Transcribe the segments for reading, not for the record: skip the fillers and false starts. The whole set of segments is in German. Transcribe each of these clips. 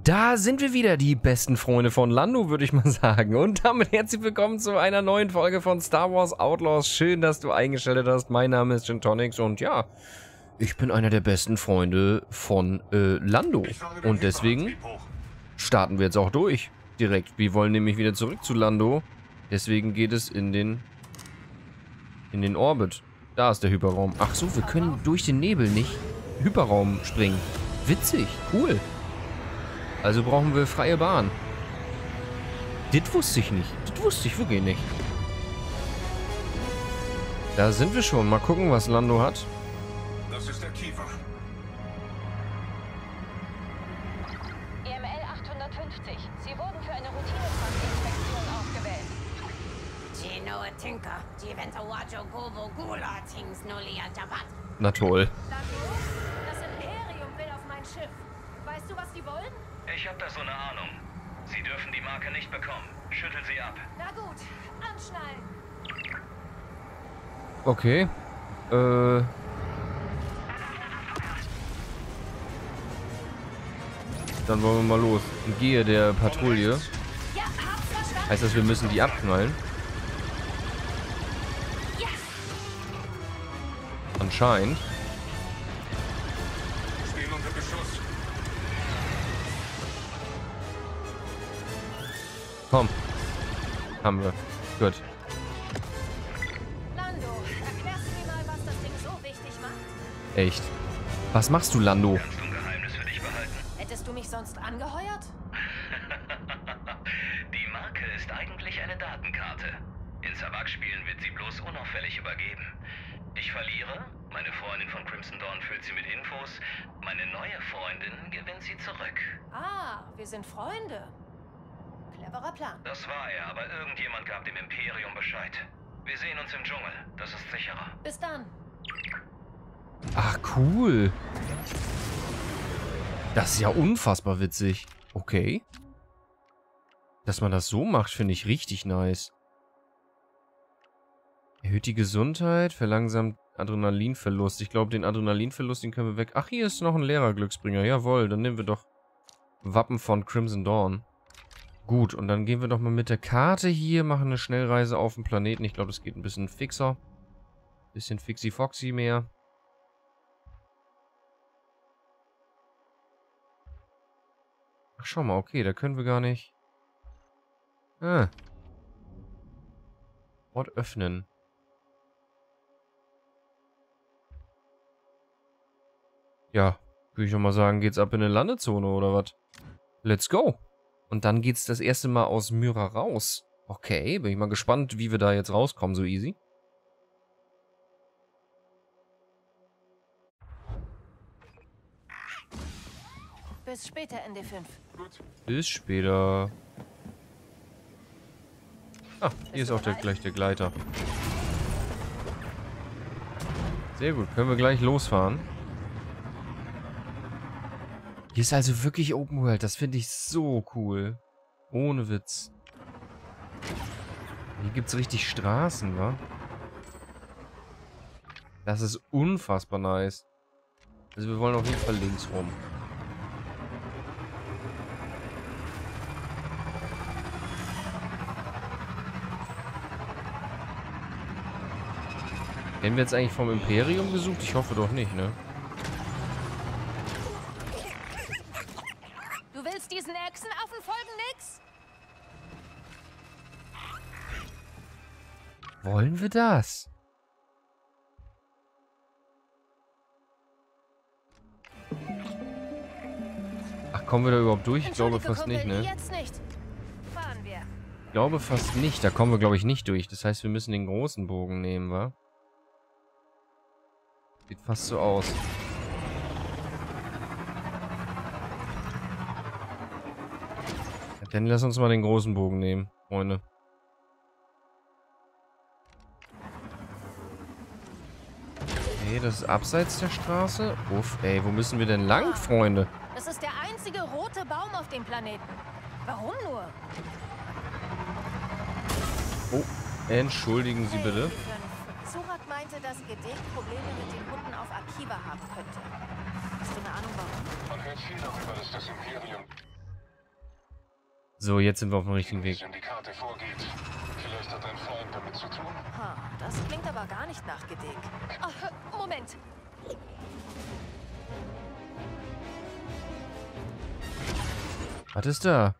Da sind wir wieder, die besten Freunde von Lando, würde ich mal sagen. Und damit herzlich willkommen zu einer neuen Folge von Star Wars Outlaws. Schön, dass du eingeschaltet hast. Mein Name ist Gintonics und ja, ich bin einer der besten Freunde von Lando. Und deswegen starten wir jetzt auch durch. Direkt. Wir wollen nämlich wieder zurück zu Lando. Deswegen geht es in den Orbit. Da ist der Hyperraum. Ach so, wir können durch den Nebel nicht Hyperraum springen. Witzig, cool. Also brauchen wir freie Bahn. Das wusste ich nicht. Das wusste ich wirklich nicht. Da sind wir schon. Mal gucken, was Lando hat. Das ist der Kiefer. EML 850. Sie wurden für eine Routinefahrtinspektion ausgewählt. Gino Tinker, Giventowajo Govo Gula Tings Nolia Jabat. Na toll. Lando, das Imperium will auf mein Schiff. Weißt du, was die wollen? Ich hab da so eine Ahnung. Sie dürfen die Marke nicht bekommen. Schüttel sie ab. Na gut, anschnallen. Okay. Dann wollen wir mal los. Gehe der Patrouille. Ja, hab's verstanden. Heißt das, wir müssen die abknallen? Ja. Anscheinend. Stehen unter Beschuss. Komm. Haben wir. Gut. Lando, erklärst du mir mal, was das Ding so wichtig macht? Echt. Was machst du, Lando? Kannst du ein Geheimnis für dich behalten? Hättest du mich sonst angeheuert? Die Marke ist eigentlich eine Datenkarte. In Savak-Spielen wird sie bloß unauffällig übergeben. Ich verliere, meine Freundin von Crimson Dawn füllt sie mit Infos, meine neue Freundin gewinnt sie zurück. Ah, wir sind Freunde. Cleverer Plan. Das war er, aber irgendjemand gab dem Imperium Bescheid. Wir sehen uns im Dschungel, das ist sicherer. Bis dann. Ach, cool. Das ist ja unfassbar witzig. Okay. Dass man das so macht, finde ich richtig nice. Erhöht die Gesundheit, verlangsamt Adrenalinverlust. Ich glaube, den Adrenalinverlust, den können wir weg. Ach, hier ist noch ein leerer Glücksbringer. Jawohl, dann nehmen wir doch Wappen von Crimson Dawn. Gut, und dann gehen wir doch mal mit der Karte hier, machen eine Schnellreise auf dem Planeten. Ich glaube, das geht ein bisschen fixer. Bisschen fixi-foxy mehr. Ach, schau mal, okay, da können wir gar nicht... Ah. Ort öffnen. Ja, würde ich doch mal sagen, geht's ab in eine Landezone oder was? Let's go! Und dann geht's das erste Mal aus Myra raus. Okay, bin ich mal gespannt, wie wir da jetzt rauskommen, so easy. Bis später, ND5. Gut. Bis später. Ah, hier ist auch gleich der Gleiter. Sehr gut, können wir gleich losfahren. Hier ist also wirklich Open World, das finde ich so cool. Ohne Witz. Hier gibt es richtig Straßen, wa? Das ist unfassbar nice. Also wir wollen auf jeden Fall links rum. Werden wir jetzt eigentlich vom Imperium gesucht? Ich hoffe doch nicht, ne? Du willst diesen Echsenaffen folgen, nix? Wollen wir das? Ach, kommen wir da überhaupt durch? Ich glaube fast nicht, Kumpel, ne? jetzt nicht. Fahren wir. Ich glaube fast nicht. Da kommen wir, glaube ich, nicht durch. Das heißt, wir müssen den großen Bogen nehmen, wa? Sieht fast so aus. Ja, dann lass uns mal den großen Bogen nehmen, Freunde. Okay, das ist abseits der Straße. Uff, ey, wo müssen wir denn lang, Freunde? Das ist der einzige rote Baum auf dem Planeten. Warum nur? Oh, entschuldigen Sie bitte. Surat meinte, dass Gedeck Probleme mit den Hunden auf Akiva haben könnte. Hast du eine Ahnung, warum? Man hört viel darüber, dass das Imperium... So, jetzt sind wir auf dem richtigen Weg. Wenn die Karte vorgeht, vielleicht hat dein Freund damit zu tun. Das klingt aber gar nicht nach Gedick. Oh, Moment. Was ist da?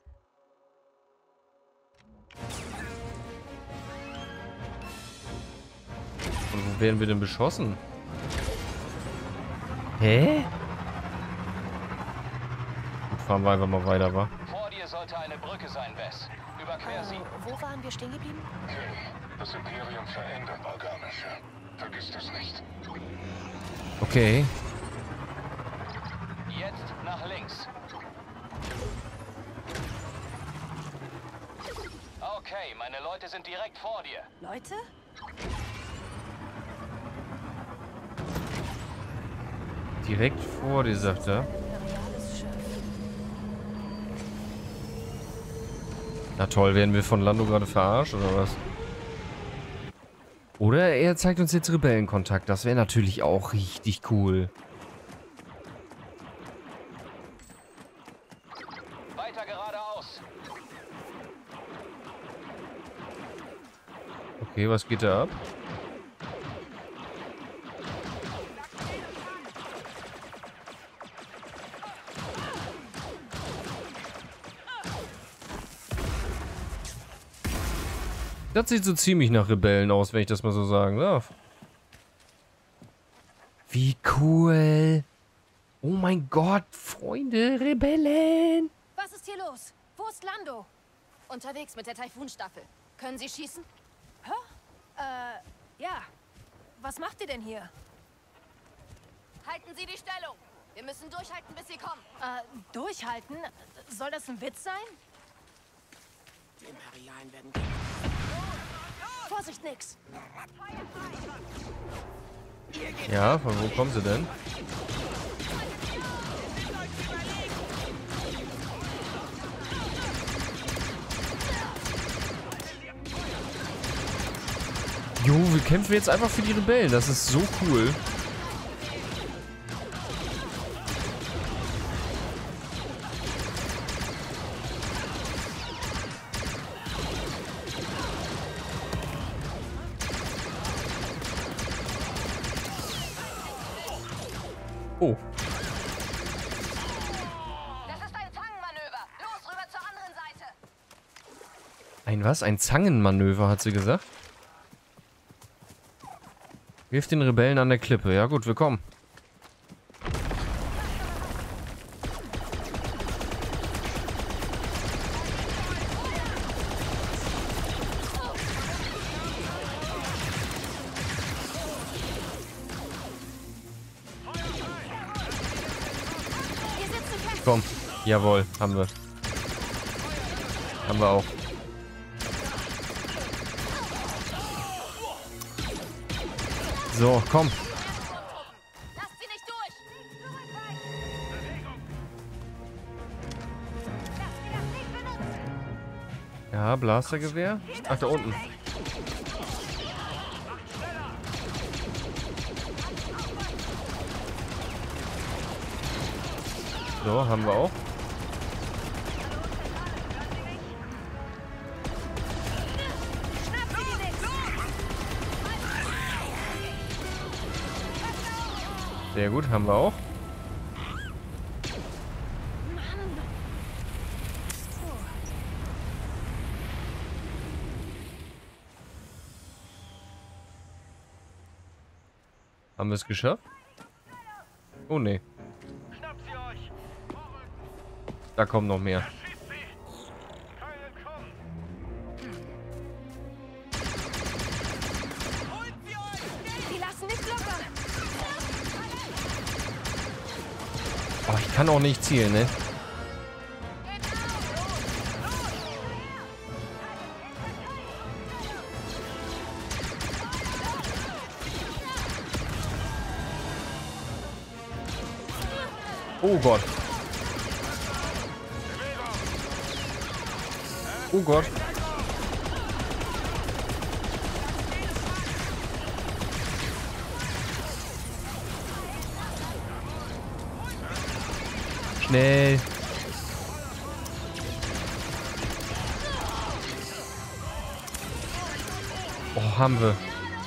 Und wo werden wir denn beschossen? Hä? Gut, fahren wir einfach mal weiter, wa? Vor dir sollte eine Brücke sein, Wes. Überquer sie. Wo waren wir stehen geblieben? Okay, das Imperium verändert organische. Vergiss das nicht. Okay. Jetzt nach links. Okay, meine Leute sind direkt vor dir. Leute? Direkt vor dir, sagt er. Imperiales Schiff. Na toll, werden wir von Lando gerade verarscht, oder was? Oder er zeigt uns jetzt Rebellenkontakt. Das wäre natürlich auch richtig cool. Weiter geradeaus. Okay, was geht da ab? Das sieht so ziemlich nach Rebellen aus, wenn ich das mal so sagen darf. Wie cool. Oh mein Gott, Freunde, Rebellen. Was ist hier los? Wo ist Lando? Unterwegs mit der Taifun-Staffel. Können Sie schießen? Hä? Ja. Was macht ihr denn hier? Halten Sie die Stellung. Wir müssen durchhalten, bis Sie kommen. Durchhalten? Soll das ein Witz sein? Die Imperialen werden... Vorsicht, nix. Ja, von wo kommen sie denn? Jo, wir kämpfen jetzt einfach für die Rebellen. Das ist so cool. Oh. Das ist ein Zangenmanöver. Los, rüber zur anderen Seite. Ein was? Ein Zangenmanöver, hat sie gesagt. Wirf den Rebellen an der Klippe. Ja gut, wir kommen. Wir sitzen fest. Komm. Jawohl, haben wir. Haben wir auch. So, komm. Lasst sie nicht durch. Ja, Blastergewehr. Ach, da unten. So, haben wir auch. Sehr gut, haben wir auch. Haben wir es geschafft? Oh ne. Da kommen noch mehr. Die lassen nicht locker. Oh, ich kann auch nicht zielen, ne? Oh Gott. Oh Gott. Schnell. Och, haben wir.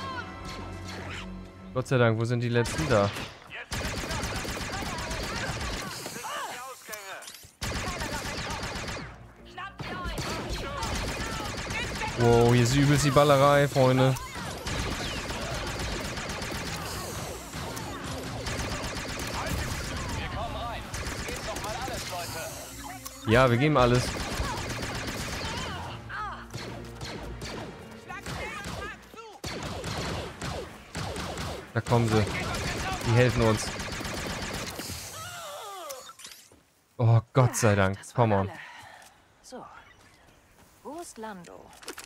Gott sei Dank, wo sind die letzten da? Wow, hier ist übelst die Ballerei, Freunde. Ja, wir geben alles. Da kommen sie. Die helfen uns. Oh, Gott sei Dank. Das Komm waren on. alle. So. Wo ist Lando?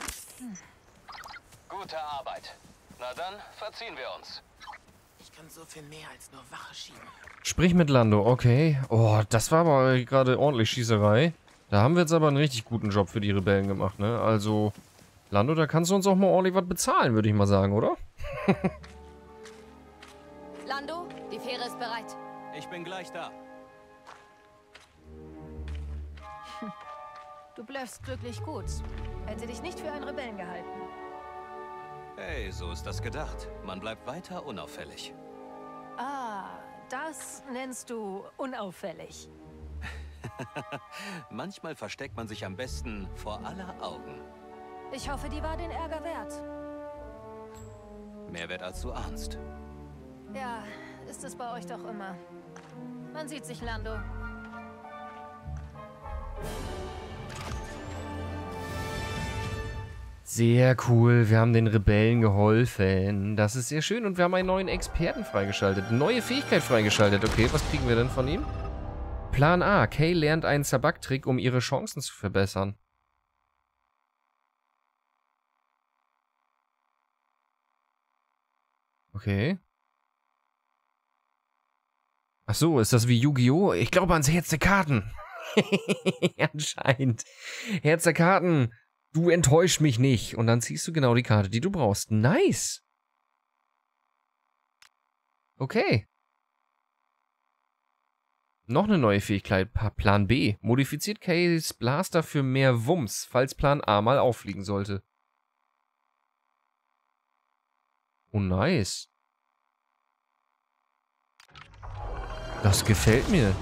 Gute Arbeit. Na dann, verziehen wir uns. Ich kann so viel mehr als nur Wache schieben. Sprich mit Lando, okay. Oh, das war aber gerade ordentlich Schießerei. Da haben wir jetzt aber einen richtig guten Job für die Rebellen gemacht, ne? Also, Lando, da kannst du uns auch mal ordentlich was bezahlen, würde ich mal sagen, oder? Lando, die Fähre ist bereit. Ich bin gleich da. Du bluffst wirklich gut. Hätte dich nicht für einen Rebellen gehalten. Hey, so ist das gedacht. Man bleibt weiter unauffällig. Ah, das nennst du unauffällig. Manchmal versteckt man sich am besten vor aller Augen. Ich hoffe, die war den Ärger wert. Mehr wert als du ahnst. Ja, ist es bei euch doch immer. Man sieht sich, Lando. Sehr cool, wir haben den Rebellen geholfen. Das ist sehr schön und wir haben einen neuen Experten freigeschaltet. Eine neue Fähigkeit freigeschaltet. Okay, was kriegen wir denn von ihm? Plan A. Kay lernt einen Sabak-Trick, um ihre Chancen zu verbessern. Okay. Ach so, ist das wie Yu-Gi-Oh? Ich glaube ans Herz der Karten. Anscheinend. Herz der Karten. Du enttäuschst mich nicht. Und dann ziehst du genau die Karte, die du brauchst. Nice. Okay. Noch eine neue Fähigkeit. Plan B. Modifiziert Kays Blaster für mehr Wumms, falls Plan A mal auffliegen sollte. Oh, nice. Das gefällt mir.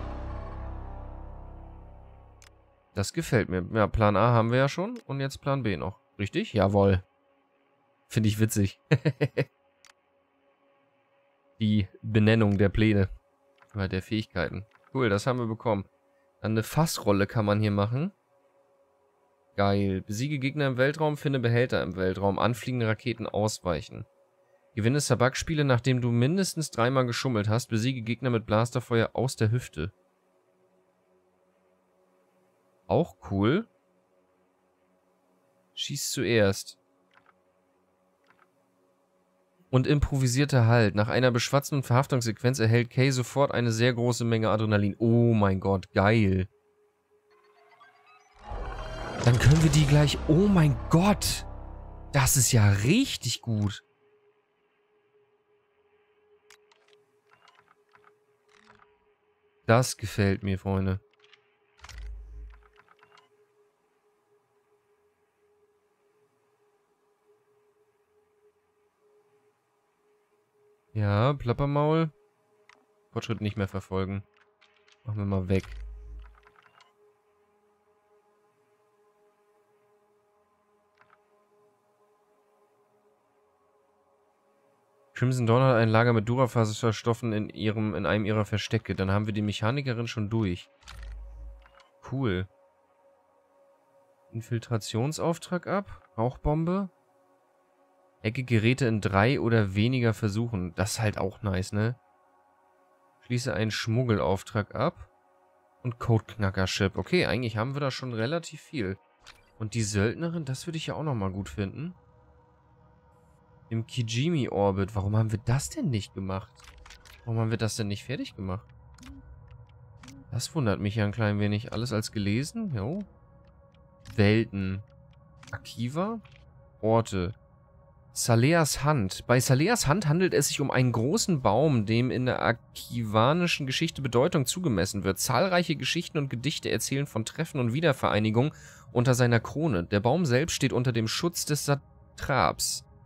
Das gefällt mir. Ja, Plan A haben wir ja schon. Und jetzt Plan B noch. Richtig? Jawohl. Finde ich witzig. Die Benennung der Pläne. Oder der Fähigkeiten. Cool, das haben wir bekommen. Dann eine Fassrolle kann man hier machen. Geil. Besiege Gegner im Weltraum, finde Behälter im Weltraum. Anfliegende Raketen ausweichen. Gewinne Sabak-Spiele, nachdem du mindestens 3-mal geschummelt hast. Besiege Gegner mit Blasterfeuer aus der Hüfte. Auch cool. Schieß zuerst. Und improvisierter Halt. Nach einer beschwatzten Verhaftungssequenz erhält Kay sofort eine sehr große Menge Adrenalin. Oh mein Gott, geil. Dann können wir die gleich... Oh mein Gott. Das ist ja richtig gut. Das gefällt mir, Freunde. Ja, Plappermaul. Fortschritt nicht mehr verfolgen. Machen wir mal weg. Crimson Dawn hat ein Lager mit Durafaserstoffen in einem ihrer Verstecke. Dann haben wir die Mechanikerin schon durch. Cool. Infiltrationsauftrag ab. Rauchbombe. Ecke Geräte in 3 oder weniger Versuchen. Das ist halt auch nice, ne? Schließe einen Schmuggelauftrag ab. Und Codeknacker-Chip. Okay, eigentlich haben wir da schon relativ viel. Und die Söldnerin, das würde ich ja auch nochmal gut finden. Im Kijimi-Orbit. Warum haben wir das denn nicht gemacht? Warum haben wir das denn nicht fertig gemacht? Das wundert mich ja ein klein wenig. Alles als gelesen? Jo. Welten. Akiva. Orte. Saleas Hand. Bei Saleas Hand handelt es sich um einen großen Baum, dem in der akivanischen Geschichte Bedeutung zugemessen wird. Zahlreiche Geschichten und Gedichte erzählen von Treffen und Wiedervereinigung unter seiner Krone. Der Baum selbst steht unter dem Schutz des Satraps.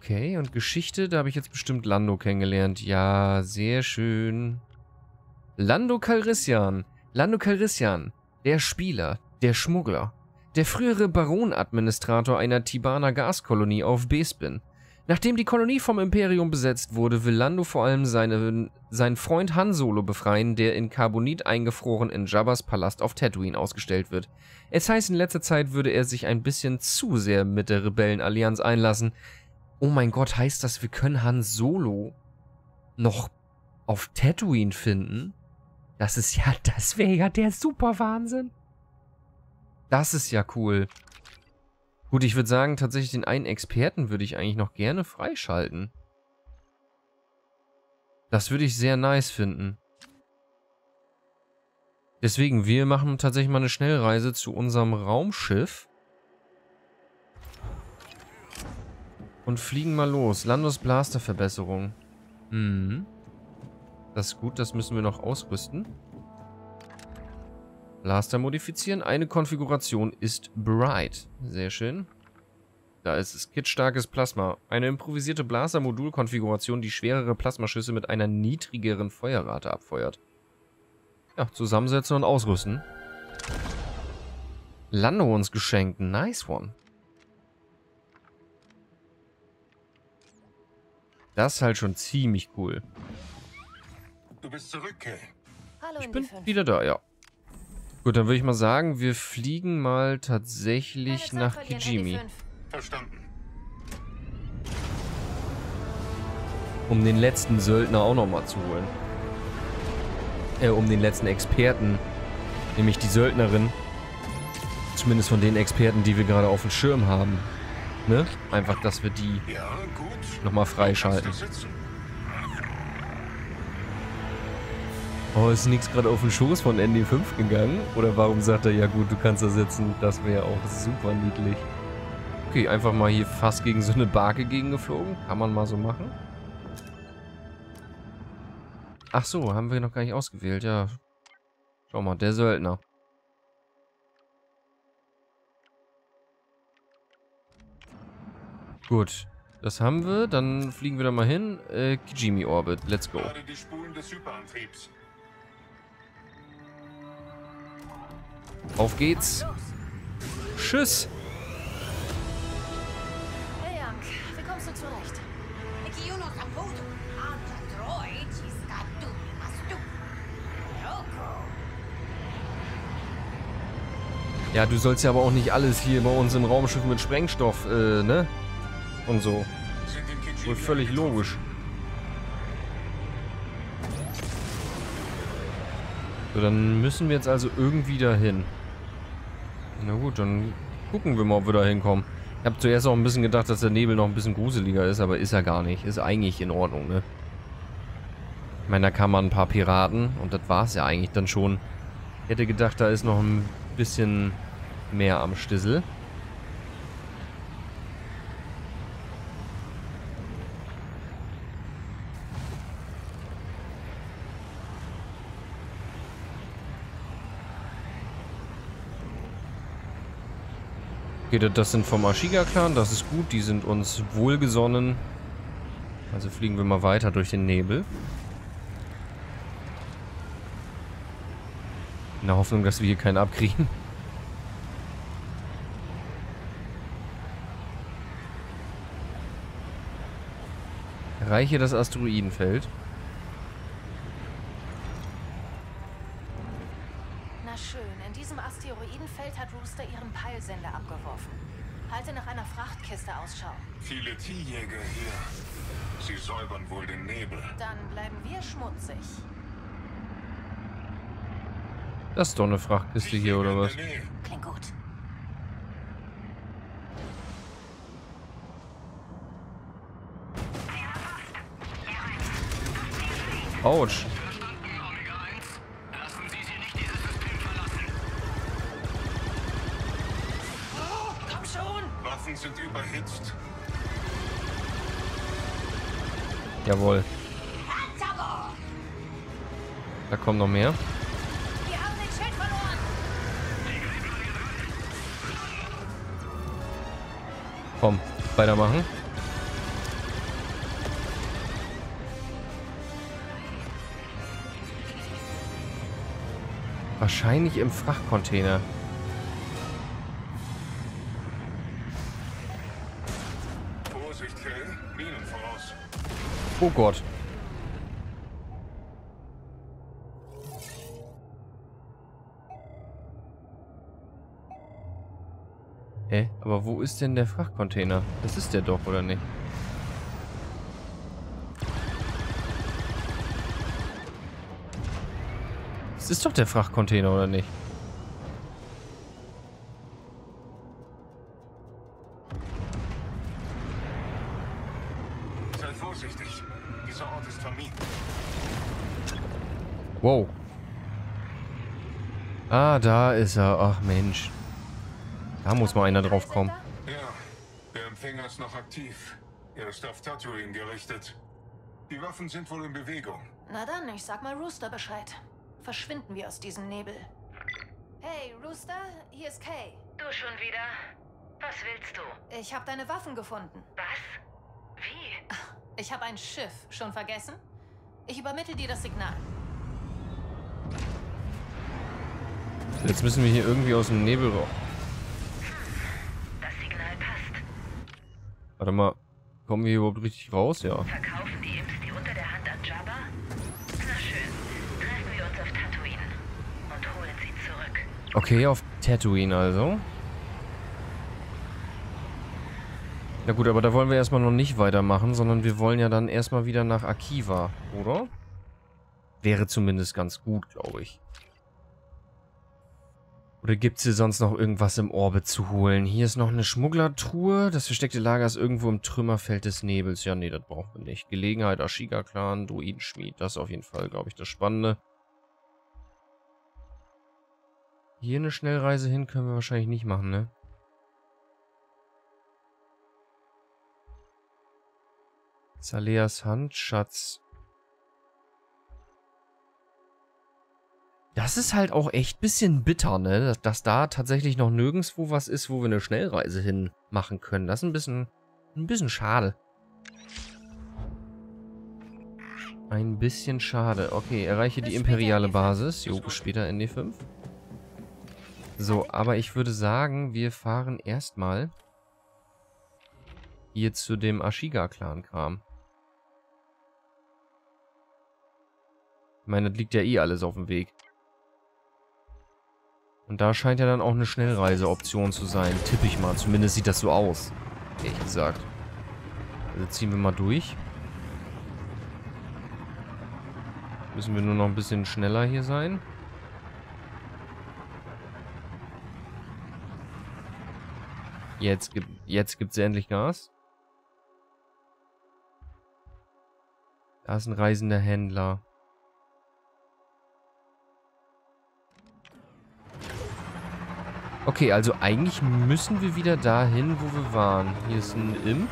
Okay, und Geschichte, da habe ich jetzt bestimmt Lando kennengelernt. Ja, sehr schön. Lando Calrissian. Lando Calrissian, der Spieler, der Schmuggler, der frühere Baron-Administrator einer Tibaner Gaskolonie auf Bespin. Nachdem die Kolonie vom Imperium besetzt wurde, will Lando vor allem seinen Freund Han Solo befreien, der in Carbonit eingefroren in Jabba's Palast auf Tatooine ausgestellt wird. Es heißt, in letzter Zeit würde er sich ein bisschen zu sehr mit der Rebellenallianz einlassen. Oh mein Gott, heißt das, wir können Han Solo noch auf Tatooine finden? Das wäre ja der Superwahnsinn. Das ist ja cool. Gut, ich würde sagen, tatsächlich den einen Experten würde ich eigentlich noch gerne freischalten. Das würde ich sehr nice finden. Deswegen, wir machen tatsächlich mal eine Schnellreise zu unserem Raumschiff. Und fliegen mal los. Landos Blasterverbesserung. Das ist gut, das müssen wir noch ausrüsten. Blaster modifizieren. Eine Konfiguration ist Bright. Sehr schön. Da ist es. Kitstarkes Plasma. Eine improvisierte Blaster-Modul-Konfiguration, die schwerere Plasmaschüsse mit einer niedrigeren Feuerrate abfeuert. Ja, zusammensetzen und ausrüsten. Lando uns geschenkt. Nice one. Das ist halt schon ziemlich cool. Du bist zurück, Kay. Hallo Ich in bin die 5. wieder da, ja. Gut, dann würde ich mal sagen, wir fliegen mal tatsächlich Keine nach Zeit verlieren, Kijimi. Indy 5. Verstanden. Um den letzten Söldner auch nochmal zu holen. Um den letzten Experten. Nämlich die Söldnerin. Zumindest von den Experten, die wir gerade auf dem Schirm haben. Ne? Einfach, dass wir die Ja, gut. nochmal freischalten. Kannst du sitzen? Oh, ist nichts gerade auf den Schoß von ND5 gegangen? Oder warum sagt er, ja gut, du kannst da sitzen? Das wäre auch super niedlich. Okay, einfach mal hier fast gegen so eine Barke gegengeflogen. Kann man mal so machen. Ach so, haben wir noch gar nicht ausgewählt. Ja, schau mal, der Söldner. Gut, das haben wir. Dann fliegen wir da mal hin. Kijimi Orbit, let's go. Gerade die Spulen des Hyperantriebs. Auf geht's. Tschüss. Hey, Young, wie kommst du zurecht? Ja, du sollst ja aber auch nicht alles hier bei uns im Raumschiff mit Sprengstoff, ne? Und so. Sind in Kijimi Wohl völlig logisch. So, dann müssen wir jetzt also irgendwie dahin. Na gut, dann gucken wir mal, ob wir da hinkommen. Ich habe zuerst auch ein bisschen gedacht, dass der Nebel noch ein bisschen gruseliger ist, aber ist er gar nicht. Ist eigentlich in Ordnung, ne? Ich meine, da kamen ein paar Piraten und das war es ja eigentlich dann schon. Ich hätte gedacht, da ist noch ein bisschen mehr am Stissel. Okay, das sind vom Ashiga-Clan, das ist gut, die sind uns wohlgesonnen. Also fliegen wir mal weiter durch den Nebel. In der Hoffnung, dass wir hier keinen abkriegen. Erreiche das Asteroidenfeld. Na schön, in diesem Asteroidenfeld hat Rooster ihren Peilsender abgeworfen. Halte nach einer Frachtkiste Ausschau. viele T-Jäger hier. Sie säubern wohl den Nebel. Dann bleiben wir schmutzig. Das ist doch eine Frachtkiste hier, oder was? Klingt gut. Autsch. Komm schon! Waffen sind überhitzt. Jawohl. Da kommen noch mehr. Wir haben den Schild verloren! Komm, weitermachen. Wahrscheinlich im Frachtcontainer. Vorsicht, Kell. Minen voraus. Oh Gott. Hä? Aber wo ist denn der Frachtcontainer? Das ist der doch, oder nicht? Das ist doch der Frachtcontainer, oder nicht? Seid vorsichtig. Dieser Ort ist vermint. Wow. Ah, da ist er. Ach Mensch. Da muss mal einer drauf kommen. Ja, der Empfänger ist noch aktiv. Er ist auf Tatooine gerichtet. Die Waffen sind wohl in Bewegung. Na dann, ich sag mal Rooster Bescheid. Verschwinden wir aus diesem Nebel. Hey, Rooster, hier ist Kay. Du schon wieder? Was willst du? Ich habe deine Waffen gefunden. Was? Wie? Ich habe ein Schiff. Schon vergessen? Ich übermittle dir das Signal. Jetzt müssen wir hier irgendwie aus dem Nebel raus. Das Signal passt. Warte mal. Kommen wir hier überhaupt richtig raus? Ja. Verkaufen die Imps die unter der Hand an Jabba? Na schön. Treffen wir uns auf Tatooine und holen sie zurück. Okay, auf Tatooine also. Na gut, aber da wollen wir erstmal noch nicht weitermachen, sondern wir wollen ja dann erstmal wieder nach Akiva, oder? Wäre zumindest ganz gut, glaube ich. Oder gibt es hier sonst noch irgendwas im Orbit zu holen? Hier ist noch eine Schmugglertruhe. Das versteckte Lager ist irgendwo im Trümmerfeld des Nebels. Ja, nee, das brauchen wir nicht. Gelegenheit, Ashiga-Clan, Druidenschmied. Das ist auf jeden Fall, glaube ich, das Spannende. Hier eine Schnellreise hin können wir wahrscheinlich nicht machen, ne? Zaleas Handschatz. Das ist halt auch echt ein bisschen bitter, ne? Dass da tatsächlich noch nirgendwo was ist, wo wir eine Schnellreise hin machen können. Das ist ein bisschen schade. Ein bisschen schade. Okay, erreiche die imperiale Basis. Jo, bis später ND5. So, aber ich würde sagen, wir fahren erstmal hier zu dem Ashiga-Clan-Kram. Ich meine, das liegt ja eh alles auf dem Weg. Und da scheint ja dann auch eine Schnellreiseoption zu sein. Tippe ich mal. Zumindest sieht das so aus. Ehrlich gesagt. Also ziehen wir mal durch. Müssen wir nur noch ein bisschen schneller hier sein. Jetzt gibt's endlich Gas. Da ist ein reisender Händler. Okay, also eigentlich müssen wir wieder dahin, wo wir waren. Hier ist ein Imp.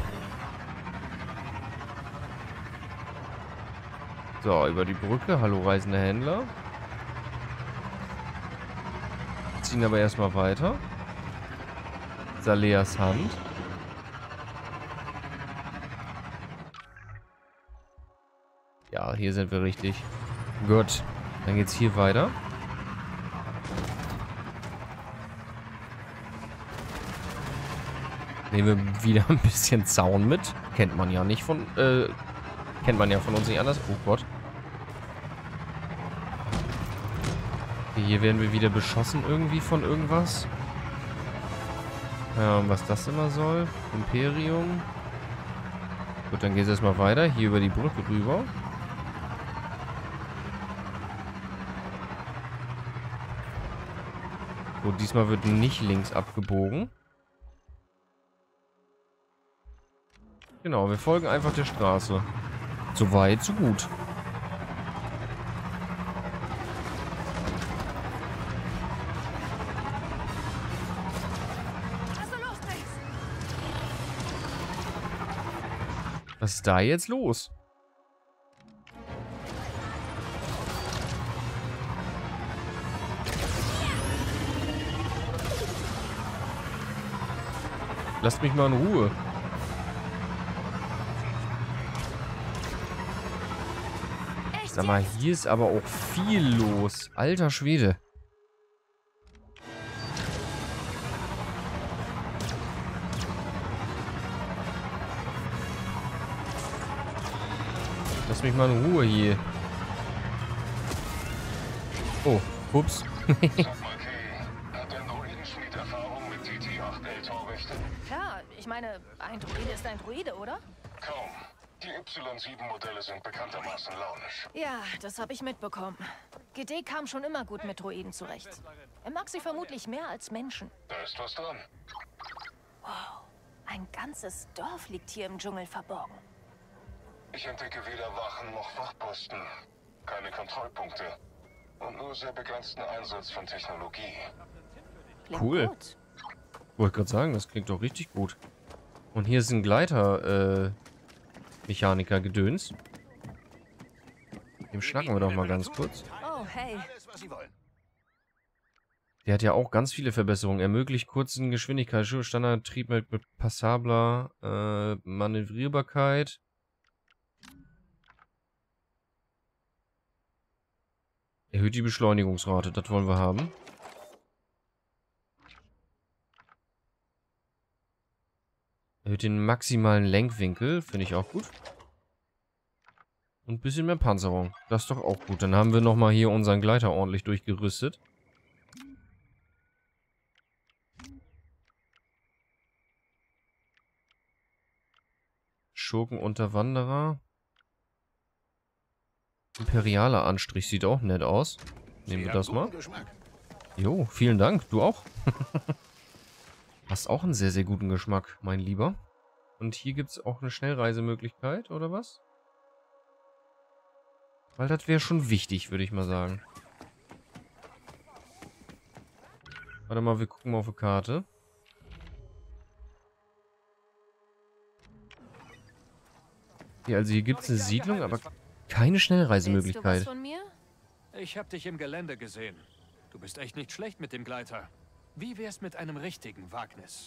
So, über die Brücke. Hallo, reisender Händler. Ziehen aber erstmal weiter. Zaleas Hand. Ja, hier sind wir richtig. Gut, dann geht's hier weiter. Nehmen wir wieder ein bisschen Zaun mit. Kennt man ja nicht von, kennt man ja von uns nicht anders. Oh Gott. Okay, hier werden wir wieder beschossen irgendwie von irgendwas. Ja, und was das immer soll. Imperium. Gut, dann geht es erstmal weiter. Hier über die Brücke rüber. Gut, diesmal wird nicht links abgebogen. Genau, wir folgen einfach der Straße. So weit, so gut. Was ist da jetzt los? Lasst mich mal in Ruhe. Sag mal, hier ist aber auch viel los. Alter Schwede. mich mal in Ruhe hier. Oh, ups. Sag mal, Kay, hat dein Druidenschmied Erfahrung mit TT-8L-Torwächtern? Klar, ich meine, ein Druide ist ein Druide, oder? Kaum. Die Y7-Modelle sind bekanntermaßen launisch. Ja, das habe ich mitbekommen. GD kam schon immer gut mit Druiden zurecht. Er mag sie vermutlich mehr als Menschen. Da ist was dran. Wow, ein ganzes Dorf liegt hier im Dschungel verborgen. Ich entdecke weder Wachen noch Wachposten. Keine Kontrollpunkte. Und nur sehr begrenzten Einsatz von Technologie. Klingt Cool. gut. Wollte gerade sagen, das klingt doch richtig gut. Und hier ist ein Gleiter, Mechaniker-Gedöns. Dem schnacken wir doch mal ganz kurz. Oh, hey. Der hat ja auch ganz viele Verbesserungen. Ermöglicht kurzen Geschwindigkeit, Standardtrieb mit passabler Manövrierbarkeit. Erhöht die Beschleunigungsrate, das wollen wir haben. Erhöht den maximalen Lenkwinkel, finde ich auch gut. Und ein bisschen mehr Panzerung, das ist doch auch gut. Dann haben wir nochmal hier unseren Gleiter ordentlich durchgerüstet. Schurkenunterwanderer. Imperialer Anstrich sieht auch nett aus. Nehmen wir das mal. Jo, vielen Dank. Du auch? Hast auch einen sehr, sehr guten Geschmack, mein Lieber. Und hier gibt es auch eine Schnellreisemöglichkeit, oder was? Weil das wäre schon wichtig, würde ich mal sagen. Warte mal, wir gucken mal auf die Karte. Ja, also hier gibt es eine Siedlung, aber keine Willst du was Schnellreisemöglichkeit. von mir? Ich hab dich im Gelände gesehen. Du bist echt nicht schlecht mit dem Gleiter. Wie wär's mit einem richtigen Wagnis?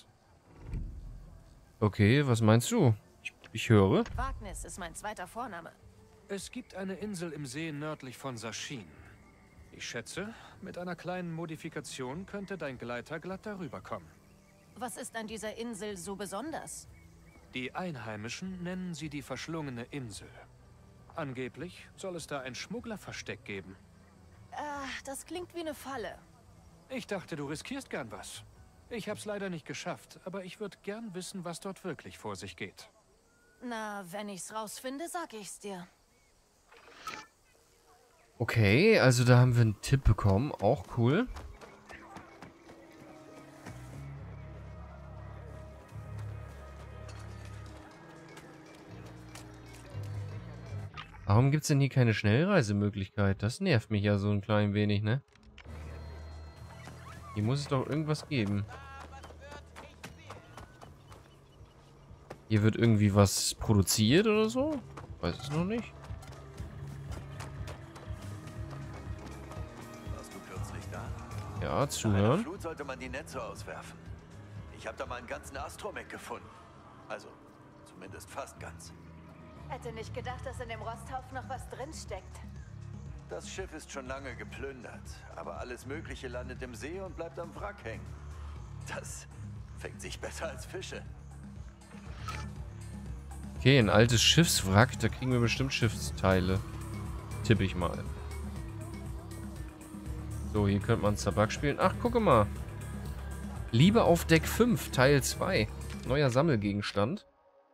Okay, was meinst du? Ich höre. Wagnis ist mein zweiter Vorname. Es gibt eine Insel im See nördlich von Sachin. Ich schätze, mit einer kleinen Modifikation könnte dein Gleiter glatt darüber kommen. Was ist an dieser Insel so besonders? Die Einheimischen nennen sie die verschlungene Insel. Angeblich soll es da ein Schmugglerversteck geben. Das klingt wie eine Falle. Ich dachte, du riskierst gern was. Ich hab's leider nicht geschafft, aber ich würde gern wissen, was dort wirklich vor sich geht. Na, wenn ich's rausfinde, sag ich's dir. Okay, also da haben wir einen Tipp bekommen. Auch cool. Warum gibt es denn hier keine Schnellreisemöglichkeit? Das nervt mich ja so ein klein wenig, ne? Hier muss es doch irgendwas geben. Hier wird irgendwie was produziert oder so? Weiß es noch nicht. Warst du kürzlich da? Ja, Nach einer zuhören. Flut sollte man die Netze auswerfen. Ich habe da mal einen ganzen Astromech gefunden. Also, zumindest fast ganz. Hätte nicht gedacht, dass in dem Rosthaufen noch was drinsteckt. Das Schiff ist schon lange geplündert, aber alles Mögliche landet im See und bleibt am Wrack hängen. Das fängt sich besser als Fische. Okay, ein altes Schiffswrack. Da kriegen wir bestimmt Schiffsteile. Tippe ich mal. So, hier könnte man Tabak spielen. Ach, gucke mal. Liebe auf Deck 5, Teil 2. Neuer Sammelgegenstand.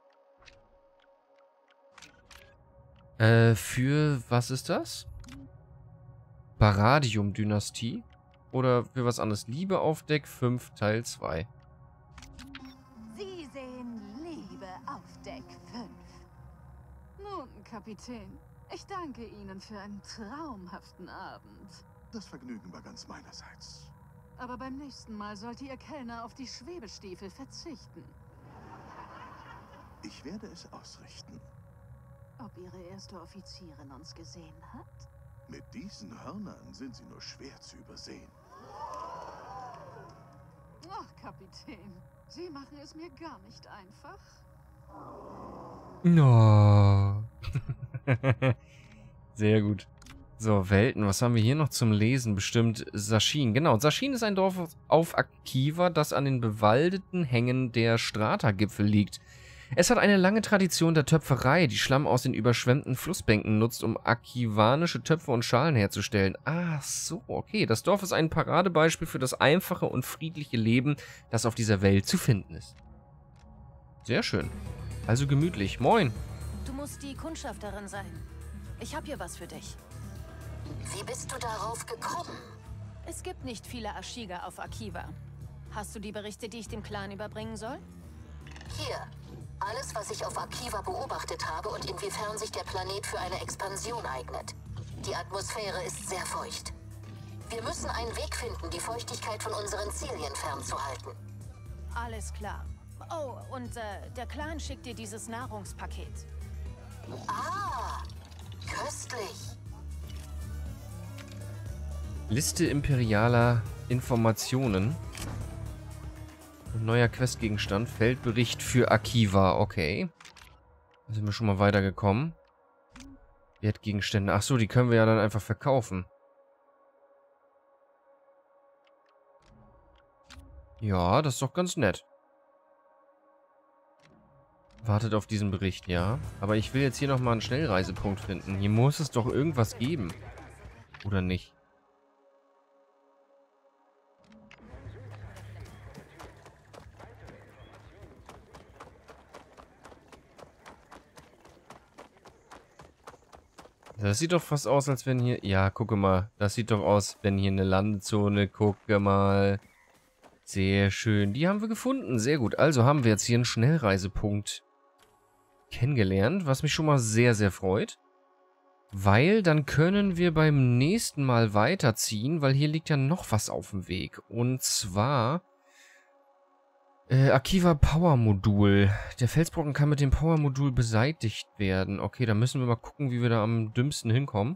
Für was ist das? Baradium-Dynastie? Oder für was anderes? Liebe auf Deck 5, Teil 2. Sie sehen Liebe auf Deck 5. Nun, Kapitän, ich danke Ihnen für einen traumhaften Abend. Das Vergnügen war ganz meinerseits. Aber beim nächsten Mal sollte Ihr Kellner auf die Schwebestiefel verzichten. Ich werde es ausrichten. Ob Ihre erste Offizierin uns gesehen hat? Mit diesen Hörnern sind sie nur schwer zu übersehen. Ach, Kapitän, Sie machen es mir gar nicht einfach. No. Sehr gut. So, Welten. Was haben wir hier noch zum Lesen? Bestimmt Sachin. Genau, Sachin ist ein Dorf auf Akiva, das an den bewaldeten Hängen der Strata-Gipfel liegt. Es hat eine lange Tradition der Töpferei, die Schlamm aus den überschwemmten Flussbänken nutzt, um akivanische Töpfe und Schalen herzustellen. Ach so, okay. Das Dorf ist ein Paradebeispiel für das einfache und friedliche Leben, das auf dieser Welt zu finden ist. Sehr schön. Also gemütlich. Moin. Du musst die Kundschafterin sein. Ich habe hier was für dich. Wie bist du darauf gekommen? Es gibt nicht viele Ashiga auf Akiva. Hast du die Berichte, die ich dem Clan überbringen soll? Hier. Alles, was ich auf Akiva beobachtet habe und inwiefern sich der Planet für eine Expansion eignet. Die Atmosphäre ist sehr feucht. Wir müssen einen Weg finden, die Feuchtigkeit von unseren Zielen fernzuhalten. Alles klar. Oh, und der Clan schickt dir dieses Nahrungspaket. Ah, köstlich. Liste imperialer Informationen. Neuer Questgegenstand. Feldbericht für Akiva. Okay. Da sind wir schon mal weitergekommen. Wertgegenstände. Achso, die können wir ja dann einfach verkaufen. Ja, das ist doch ganz nett. Wartet auf diesen Bericht, ja. Aber ich will jetzt hier nochmal einen Schnellreisepunkt finden. Hier muss es doch irgendwas geben. Oder nicht? Das sieht doch fast aus, als wenn hier... Ja, gucke mal. Das sieht doch aus, wenn hier eine Landezone... Gucke mal. Sehr schön. Die haben wir gefunden. Sehr gut. Also haben wir jetzt hier einen Schnellreisepunkt kennengelernt, was mich schon mal sehr, sehr freut. Weil dann können wir beim nächsten Mal weiterziehen, weil hier liegt ja noch was auf dem Weg. Und zwar... Akiva Power Modul. Der Felsbrocken kann mit dem Power Modul beseitigt werden. Okay, dann müssen wir mal gucken, wie wir da am dümmsten hinkommen.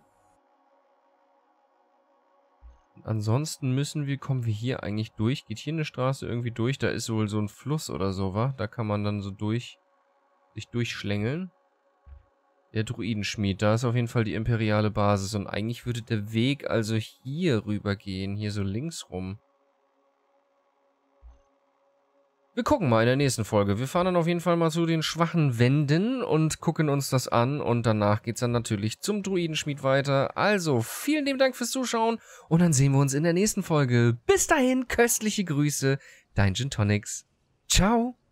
Ansonsten kommen wir hier eigentlich durch. Geht hier eine Straße irgendwie durch? Da ist wohl so ein Fluss oder so, wa? Da kann man dann so sich durchschlängeln. Der Druidenschmied, da ist auf jeden Fall die imperiale Basis. Und eigentlich würde der Weg also hier rüber gehen. Hier so links rum. Wir gucken mal in der nächsten Folge. Wir fahren dann auf jeden Fall mal zu den schwachen Wänden und gucken uns das an. Und danach geht's dann natürlich zum Druidenschmied weiter. Also, vielen lieben Dank fürs Zuschauen. Und dann sehen wir uns in der nächsten Folge. Bis dahin, köstliche Grüße. Dein Gin Tonics. Ciao.